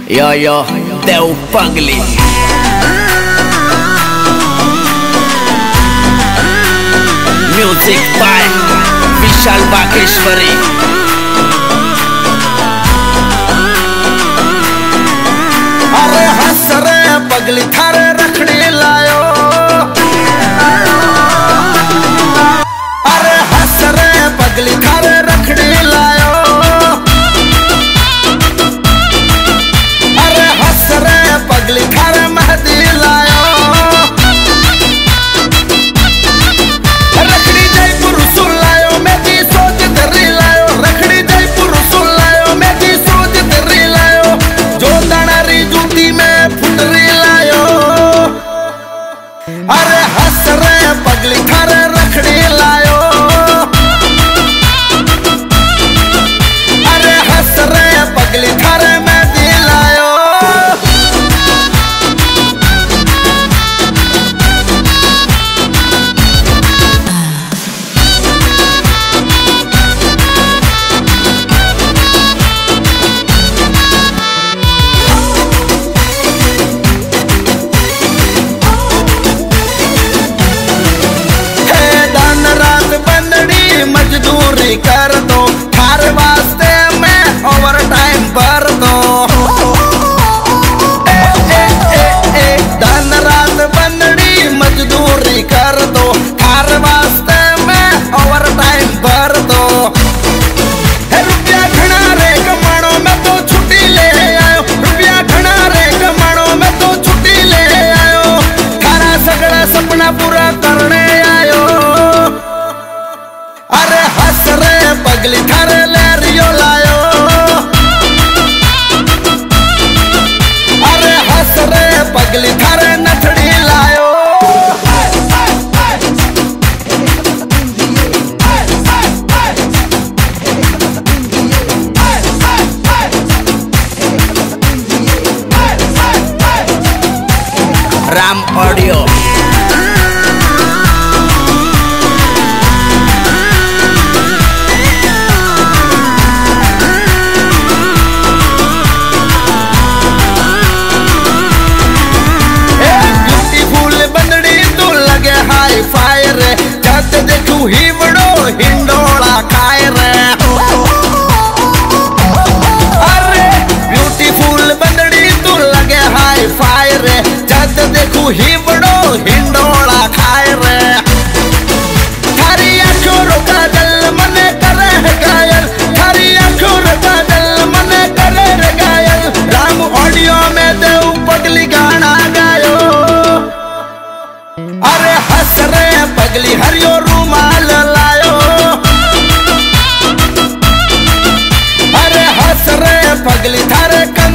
Yo, Deu Pangli. Music by Vishal Bakeshwari. अरे हंस रे पगली थारे रखड़ी लायो। अरे हंस रे पगली थारे रखड़ी लायो। अरे हंस रे पगली थारे मेहंदी लायो। रखड़ी जयपुर सुन लायो मैं की सोच तेरी लायो। रखड़ी जयपुर सुन लायो मैं की सोच तेरी लायो। जो दानारी जूती में फुटरी लायो। अरे हंस रे पगली थारे रखड़ी लायो। अरे हंस रे पगली थारे मेहंदी लायो। मजदूरी कर दो थारे वास्ते मैं ओवर टाइम भर दो। दिन रात बंदड़ी मजदूरी कर दो थारे वास्ते मैं ओवर टाइम भर दो। रुपया घना रे कमाणो मैं तो छुट्टी ले आयो। रुपया घना रे कमाणो मैं तो छुट्टी ले आयो। थारा सगड़ा सपना पूरा करने आयो। अरे हंस रे पगली थारे लहरियो लायो। अरे हंस रे पगली थारे नथड़ी लायो। राम ऑडियो। फायर जद देखू ही बड़ो हिंडोला खाए रे। अरे ब्यूटीफुल बंदड़ी तू लगे हाई फायर जद देखू ही बड़ो हिंडोला खाए रे। थारी आँखों का जल मने करे है घायल। थारी आँखों का जल मने करे रे घायल। राम ऑडियो में देव पगली गाना गायो। अरे हंस रे पगली हरियो रूमाल लायो। अरे हंस रे पगली थारे